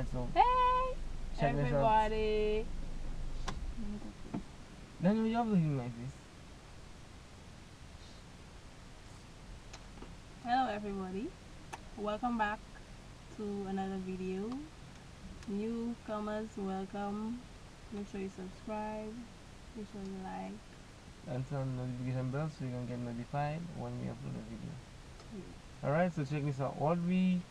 So Hey, check this out. everybody. Then you have to hear my face. Hello, everybody. Welcome back to another video. Newcomers, welcome. Make sure you subscribe. Make sure you like. And turn notification bell so you can get notified when we upload a video. Mm. Alright, so check this out. What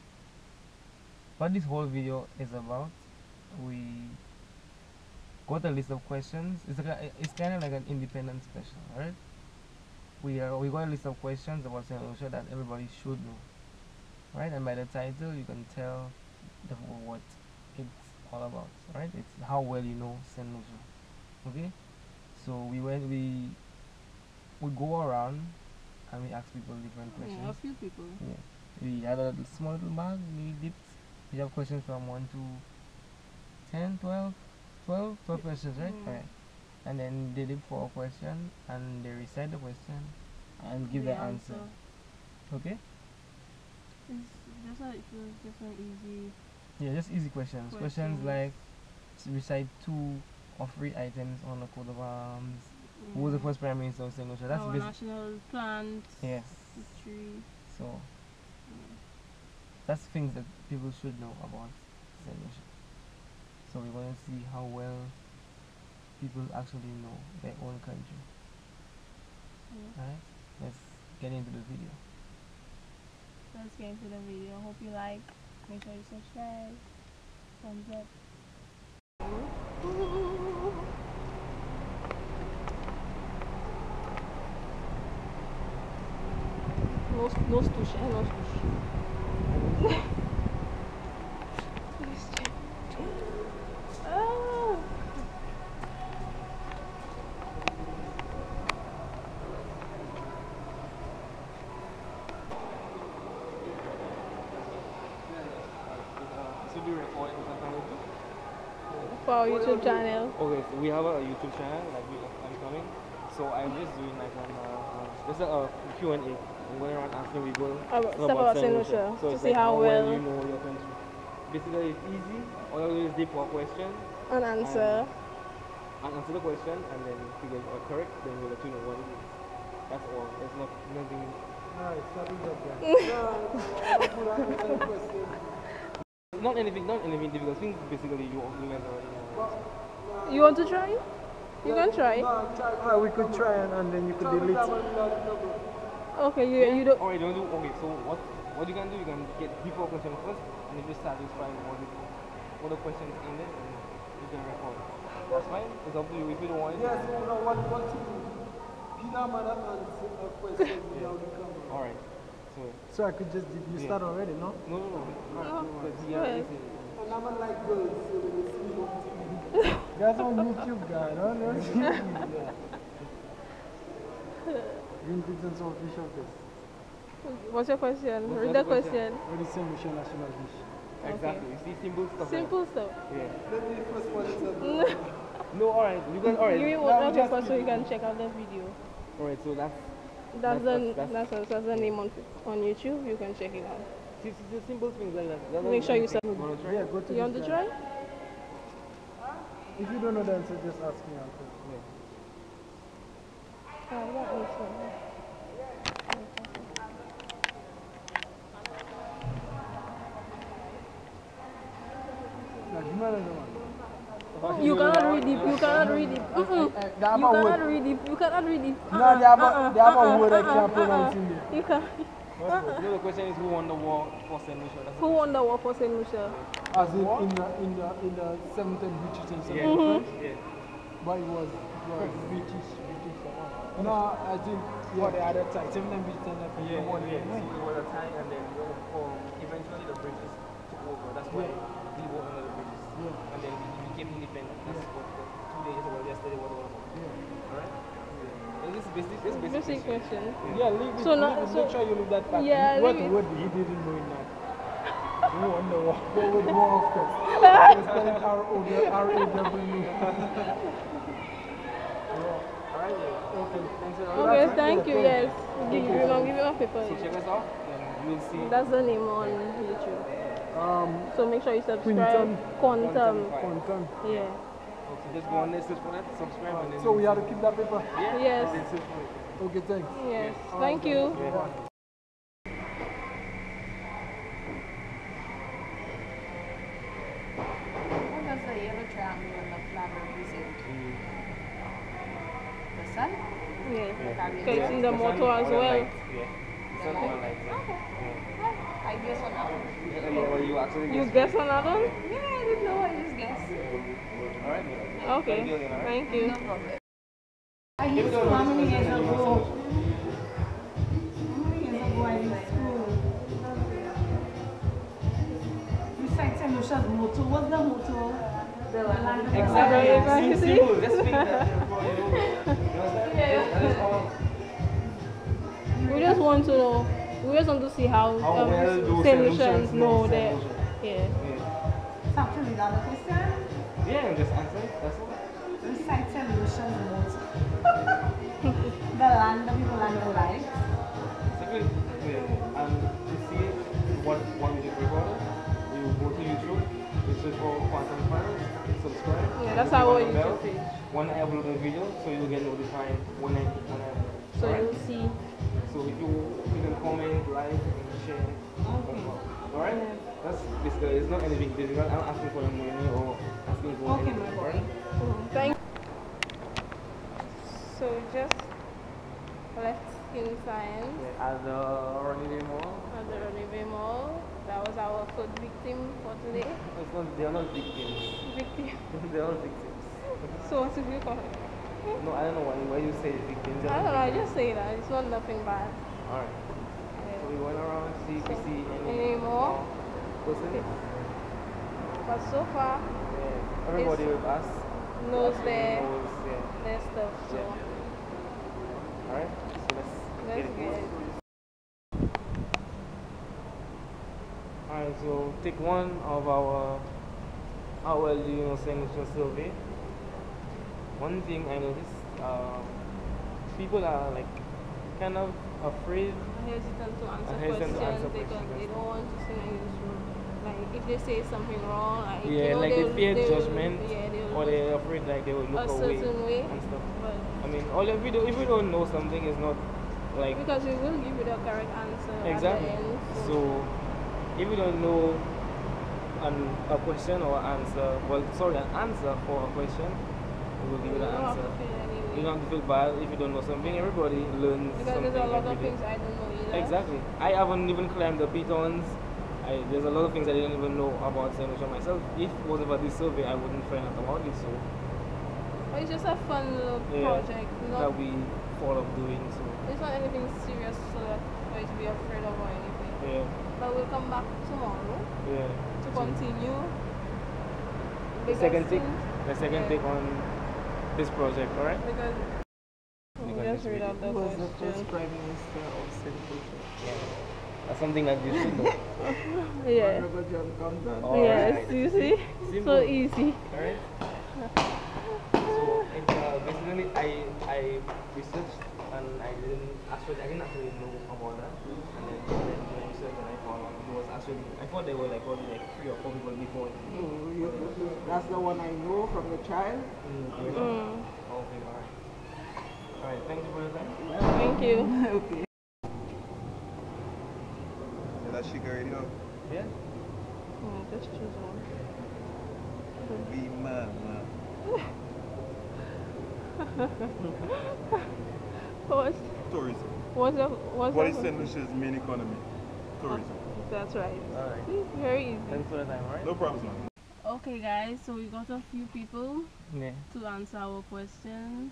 this whole video is about, we got a list of questions. It's kind of like an independent special, alright? We got a list of questions about Saint Lucia that everybody should know, right? And by the title, you can tell what it's all about, right? It's how well you know Saint Lucia. Okay, so we go around and we ask people different questions. Yeah, a few people. Yeah, we had a small little bag. We have questions from 1 to 10, 12 questions, right? Yeah. Alright. And then they did 4 questions and they recite the question and give The the answer. Okay? It's just an easy. Yeah, just easy questions. Questions like recite 2 or 3 items on the coat of arms. Yeah. Who was the first prime minister of Saint Lucia? That's our basic. national plant. Yes. History. So Yeah. that's things that people should know about Saint Lucia. So we're going to see how well people actually know their own country. Yeah. Alright? Let's get into the video. Let's get into the video. Hope you like. Make sure you subscribe. Thumbs up. Nos touche, nos touche. Ah. So do you record For our YouTube channel. Okay, so we have a YouTube channel like I'm coming. So I'm just doing like just a Q&A. I'm going around asking people Stuff about Saint Lucia. So To it's see like how well you know your country. Basically, it's easy. All you do is dig for a question an answer. and answer the question, and then if you get it correct, then we'll let you know what it is. That's all. There's nothing. Not anything difficult. Things basically you guys already know. You want to try? You can try. We could try and then you could delete. Okay, you don't. Alright, don't do. Okay, so what you can do? You can get before question first, and if you're satisfied with what the question is in there, then you can record. That's fine. It's up to you. If you don't want it. Yes, you know what to do. Pina man answer a question without the camera. Alright. So I could just you start already, no? No. Because he Go has ahead. And I'm like girls, so they see me on TV. That's on YouTube, guy. No, no, Green Pigeons official test. What's your question? What's Read the the question. What is Saint Lucia national dish? Exactly. You see simple stuff. Simple stuff. Yeah. Let me first one is No, alright. You can alright. Give me one paper so you can check out the video. Alright, so that's That's the name on YouTube. You can check it out. it's just simple things like that. Make sure you sub. Wanna try? Yeah, go to You want to this try? guy. If you don't know the answer, just ask me after. Yeah. That answer. Like, you might know one. You cannot read it. You cannot read it. You cannot read it. You cannot read it. No, they have a word I can't pronounce in there. You can. No, the question is who won the war for Saint Lucia? That's Who won the war for Saint Lucia? As in the 7th and British and yeah. 7th. Yeah. But it was British. No, I think for the other time, 7th and British and Yeah, won yeah. it. So it was a tie, and then eventually the British took over. That's why we were under the British. Yeah. And then we became independent. That's what 2 days ago, yesterday, what was it? Alright? Yeah. This is basic question. Yeah, leave it. So now- Make so- sure you leave that part. Yeah, What leave it. word he didn't know in that. Who won the war? Go with war, of course. Let's spell it R-A-W. Alright, yeah. Okay. Thanks a lot. Okay, thank you. Yes. Give me my paper. So check us out, and you'll see. That's the name on YouTube. So make sure you subscribe. Quinton. Quantum. Yeah. So just go on there, search for that, subscribe, and then So we have to keep that paper? yeah, Yes. and then search for it. Okay, thanks. Yes. Thank you. Yeah. What does the yellow triangle and the flag represent? The sun? Yeah. Yeah. Okay, it's in the sun motto as or the well. light, yeah. The sun or light, yeah. Okay. Yeah. I guess on that one. Yeah, well, you actually You guessed guess right. another one? Yeah, I didn't know. I just guessed. Alright, Okay. Thank you again, alright? Thank you. No problem. I If you used don't to, know how this many question, years then you ago? must How many years ago I used to recite St. Lucia's motto. What's the motto? The land of the Exactly. You see? Simple. Just speak that before you know. You understand? That is all. We just want to know. We just want to see how How well do St. St. Lucians know St. that. Lucia? Yeah. Yeah. It's actually not a question. Yeah, just answer it. That's all. Recite St. Lucia's motto. The land of the land of life. Second, yeah. And to see what one music recorder, you go to YouTube, you search for Quantum Files, subscribe. Yeah, and that's click our on the bell. YouTube page. When I upload a video, so you'll get notified when I upload. So Alright? you'll see. So if you can comment, like, and share. Alright? That's basically, it's not anything difficult. I'm asking for the money or asking for Okay, anything. my boy. Alright? Thank. So just left Skin Science Yeah, at the Runaway Mall. at the Olive Mall. That was our fourth victim for today. It's not, they are not victims. Victim. They are not victims. So what if you call it? No, I don't know why you say victims. I don't know. I just say that. It's not nothing bad. Alright. So Yeah. we went around, see if we So, see any more? person. But so far, Yeah. Everybody with us knows actually their knows, yeah. their stuff. So Alright, so let's get let's it. get it. Alright, so take one of our how well do you know St. Lucia survey. One thing I noticed, people are like kind of afraid. Hesitant to answer Hesitant to questions answer because questions. they don't want to seem like this rude. Like if they say something wrong, like Yeah, you know, like they fear they'll- judgment, yeah, they'll or they're afraid like they will a look away certain way. and stuff. But I mean, all if we don't know something, is not like because we will give you the correct answer exactly. at the end. So if you don't know a question or answer, well, sorry, an answer for a question, we will give you you the don't have answer. to feel any You way. don't have to feel bad if you don't know something. Everybody learns Because something there's a lot every of day. things I don't know either. Exactly. I haven't even climbed the pitons. There's a lot of things I didn't even know about St. Lucia myself. If it wasn't for this survey, I wouldn't find out about it. So But it's just a fun little yeah, project. that Not, we thought of doing. So it's not anything serious so that for you to be afraid of or anything. yeah, But we'll come back tomorrow yeah. to continue. The second take, things- the second yeah. take on this project, alright? Because we Because just this read out the Who was the question. first Prime Minister of St. Lucia? That's something that you should know. Yeah. Honorable John Compton. All Yes, right. you see? Simple. So easy. Alright? So it's basically I researched and I didn't actually know about that. And then when I researched and I found out it was actually I thought they were like only like 3 or 4 people before. That's the one I know from the child. Okay, Mm. alright. Alright, thank you for your time. Thank you. Okay. Is that sugar already out? Yeah? Just choose one. Be man. Tourism. What What is St. Lucia's main economy? Tourism. That's right. Alright. See? Very easy. Thanks for the time, alright? No problem. Okay guys, so we got a few people Yeah. to answer our questions.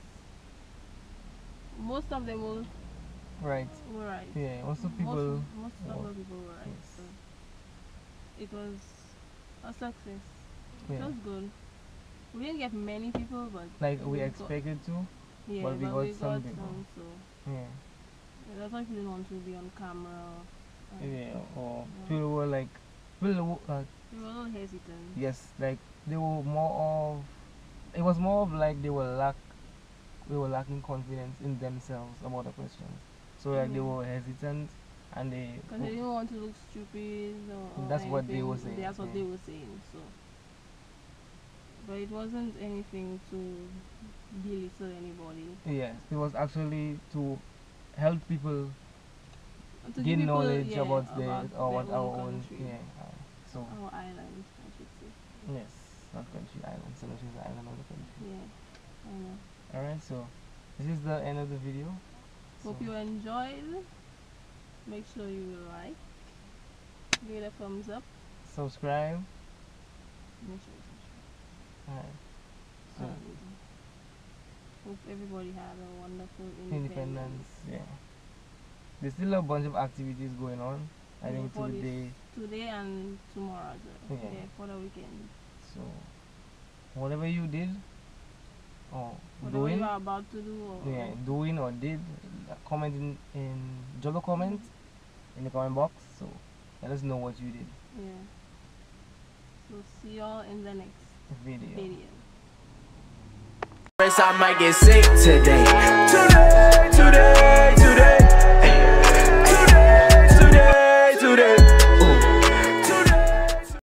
Most of them Right. were right. Yeah, also people Most of the people were right. Yes. So it was a success. yeah. It was good. We didn't get many people, but Like we got- expected to. yeah, but we got some people. so Yeah. that's why people didn't want to be on camera. and Yeah. Or Yeah. people were like people They were a little hesitant. yes, like they were more of it was more of like they were lacking confidence in themselves about the questions. So like they Mhm. were hesitant and they. Because they didn't want to look stupid or That's what they were anything. saying, That's what yeah. they were saying. So, but it wasn't anything to belittle anybody. Yes, it was actually to help people To give gain people, knowledge yeah, about their our own country. yeah. So Our island, I should say. yes, not country, island. So this is the island of the country. Yeah, I know. Alright, so this is the end of the video. Hope So, you enjoyed. Make sure you like, give it a thumbs up. subscribe. Make sure you subscribe. Alright. So And hope everybody had a wonderful independence, yeah. There's still a bunch of activities going on. I think for this- today. today and tomorrow as well. Yeah. Yeah, for the weekend. So whatever you did or Whatever doing, you are about to do or yeah, doing or did, comment in drop a comment in the comment box. So let us know what you did. yeah. So see y'all in the next Video. video. I might get sick today. Today.